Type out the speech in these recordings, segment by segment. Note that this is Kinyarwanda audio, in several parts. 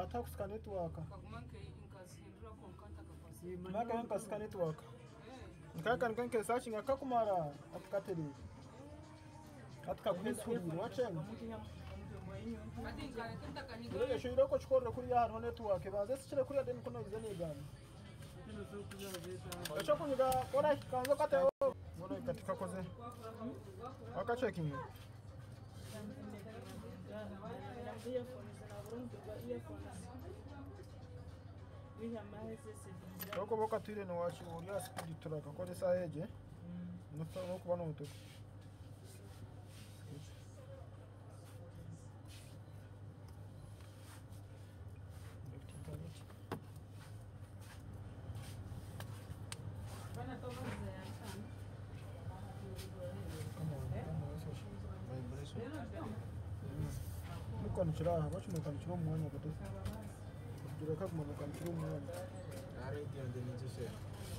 atakusika network kagumanke inkazihindura konkanta kapasi maka yankasika network nkaka nkanke searching akakumara atikaterera atikaguhesurira wachenga Ule shiro ko chikora kuri ya hano network baze sichire kuri adeni kono izane gani Acha kunyiga kora kanzo kate ngono katika koze aka checking Roko boka tuire no wachi uriya speed turaka kore saeje nufa no kubana mutuku Bukan cerah, apa cuma kan cerah mana betul? Cerah kan mana kan cerah mana? Hari itu yang jadi justru.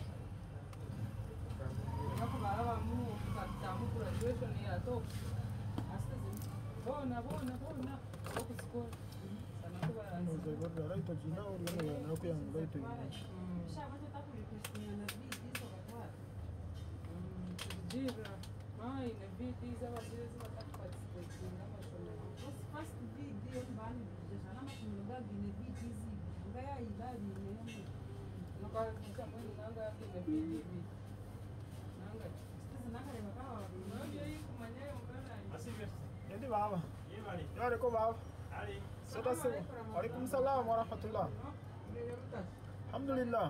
Aku bawa kamu kamu graduation ya tuh. Astaga. Bona. Aku sekolah. Sana aku bawa. Udah berada itu Cina orang yang aku yang udah itu. Siapa tuh tak boleh Kristiana di sobat. Jira. Ai, na vídeo às vezes vai estar participando na machona. Os faz vídeo bani, já na machona da vídeo easy. Vai aí lá mesmo. Não quero que chama nada na vídeo. Nanga. Sasa nanga leva kawa. Não aí como é um Assim mesmo. Gente baba. Ya reko baba. Ali. Sudah semua. Waalaikumsalam warahmatullah. Alhamdulillah.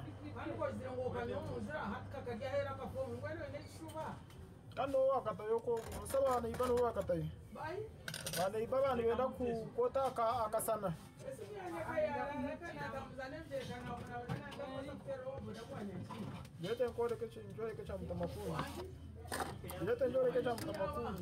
Kando wakata yoko saba na ibano wakata yi. Bana ibaba ni wenda ku kota akasana. Jete nkore keche enjoy kecha mtamakuni. Jete enjoy kecha mtamakuni.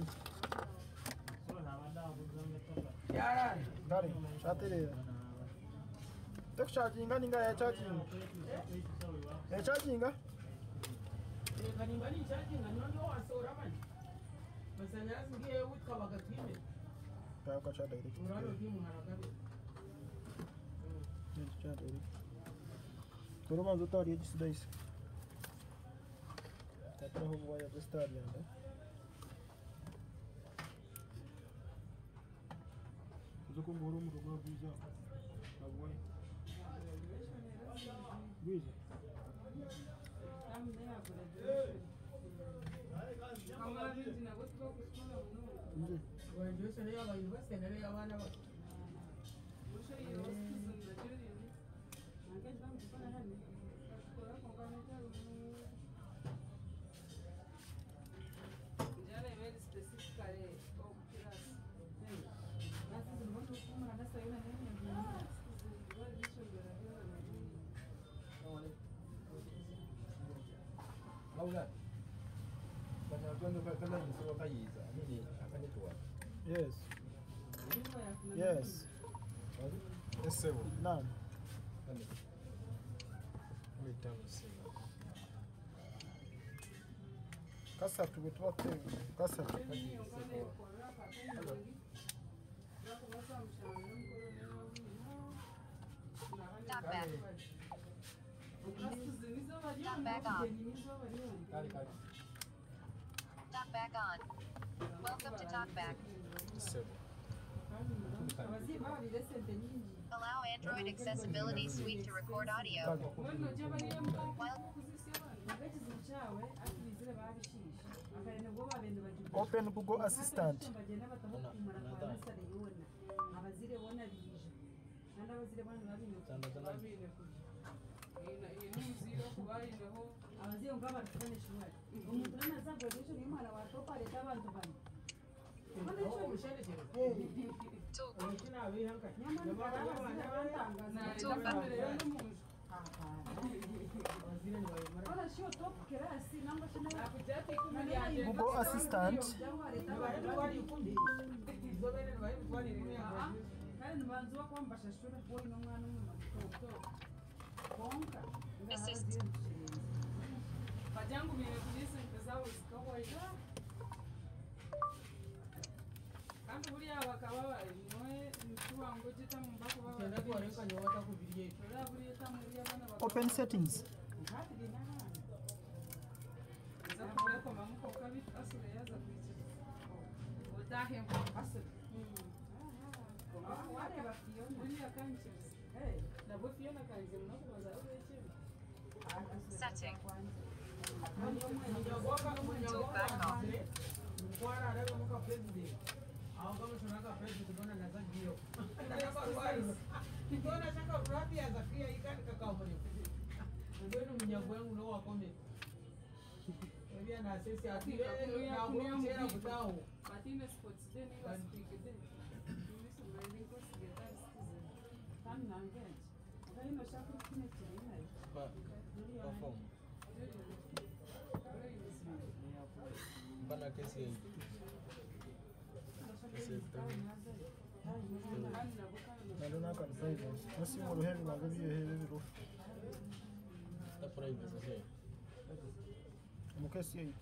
Yara. Gari, chatire. Tek charging ninga ya charging. Ya charging ga? Kaningani charging nyondo wasora mani. Masanya singie wutka wakatime. Kaya ka cha direct. Uralo timu harakabe. Ni cha direct. Toro manzo tari de sidais. Tá para roubar a história, né? Uzo com goro mu roubar visa. Agora. Visa. Graduation ya ba university ne ya wana ba. Jana very specifically of class. Laula. Kana kwenda kana nisoma kayiza. Nini akanitoa. Yes. Yes. Esewo. Naam. Kani. Mitamu sema. Kasa tubetwate kasa. Talk back. Talk back on. Kali. Talk back on. Welcome to Talk back. Esewo. Allow Android Accessibility Suite to record audio. While Open Google Assistant. Google Assistant. assist. Kandi buriya bakaba bari mwe mtu wangu jita mbako baba warekanya watakubiriye Open settings. Setting. Pana kesi hii. Nalona kan privacy. Nasi mo heavy magabi heavy roof. Ta privacy sasa. Mukesi hii.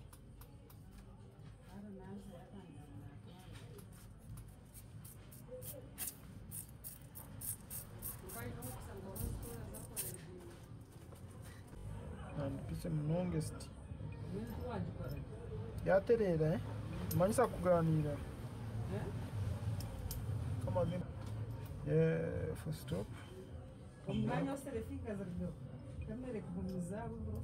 And pise mnongest. Yaterera manyisa kuganira. Kama vile for stop. Umwanya wose refika zaryo. Kamere kubumiza bwo.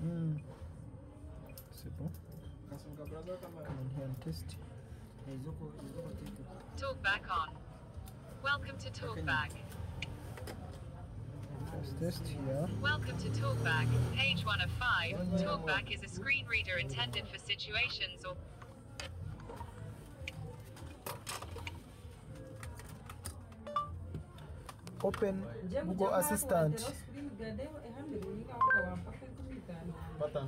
C'est bon. Kasonga brother kama Come here and test. Talkback on. Welcome to Talkback. Let's test here. Welcome to Talkback, page 1 of 5. Talkback is a screen reader intended for situations or Open Google Assistant. button.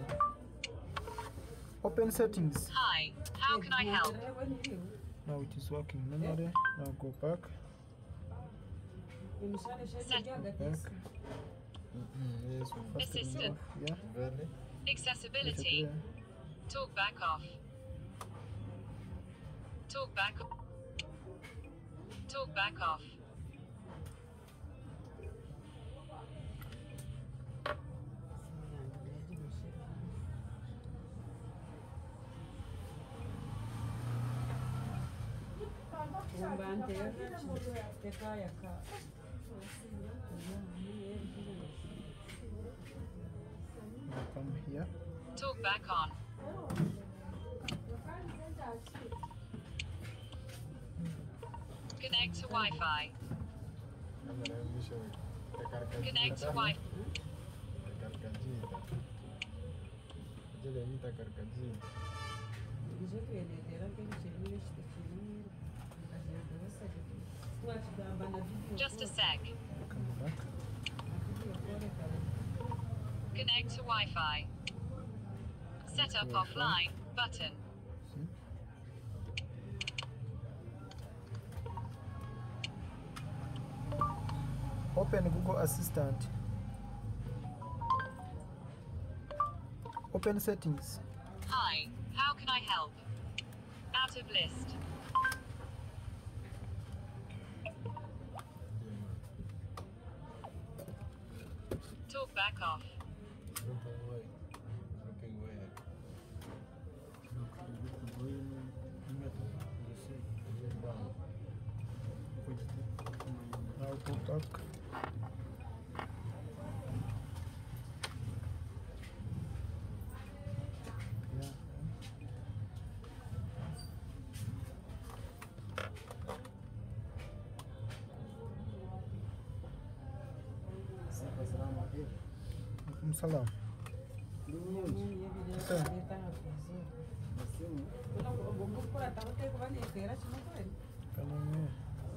Open settings. Hi, how can I help? Now it is working normally. Now go back. Yes, First turn it Assistant. off. Yeah. very. Accessibility. Talkback off. Talkback. Talkback off. Now come here. Talkback on. Connect to Wi-Fi. Connect to Wi-Fi. Just a sec. Come back. Connect to Wi-Fi. Set up offline button. See? Open Google Assistant. Open settings. Hi, how can I help? Out of list. Talkback off. Now go back. Yeah. Salam. Kanone.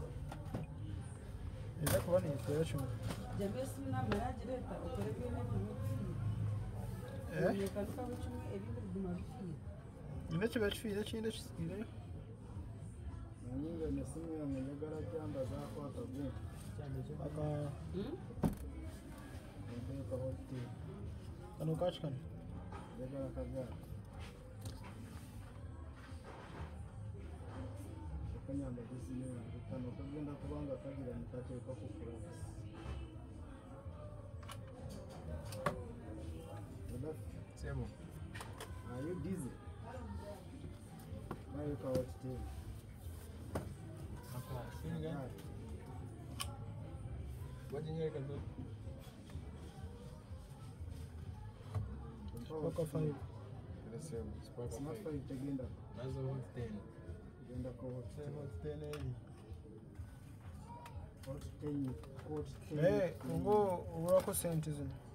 Enda kuba ni operation. Ine kiba kifiire kindi kisigire. Aka kano kachikana. Kanyamba kugenda kubanga kagira nikateeka ku diesel. Why you call it diesel? Apa? Sini kan? Wajahnya kan tu. Spoke 5. Nasema Spark It's not 5. 5 tagenda. Nazo hot 10. Tagenda kwa hot 10. Hot 10 hivi. Hot 10. Hot 10. Eh, ngo urako sente zino.